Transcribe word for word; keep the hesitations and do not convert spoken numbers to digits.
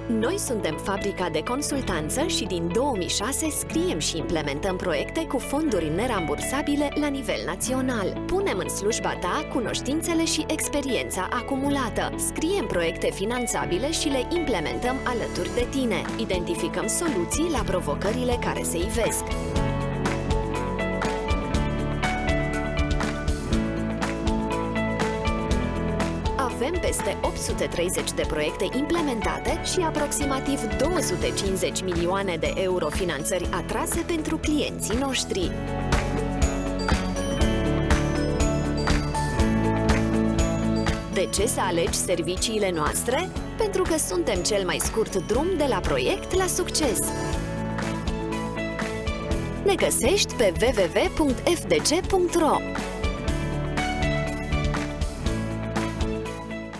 Noi suntem fabrica de consultanță și din două mii șase scriem și implementăm proiecte cu fonduri nerambursabile la nivel național. Punem în slujba ta cunoștințele și experiența acumulată. Scriem proiecte finanțabile și le implementăm alături de tine. Identificăm soluții la provocările care se ivesc. Avem peste opt sute treizeci de proiecte implementate și aproximativ două sute cincizeci milioane de euro finanțări atrase pentru clienții noștri. De ce să alegi serviciile noastre? Pentru că suntem cel mai scurt drum de la proiect la succes. Ne găsești pe w w w punct f d c punct r o.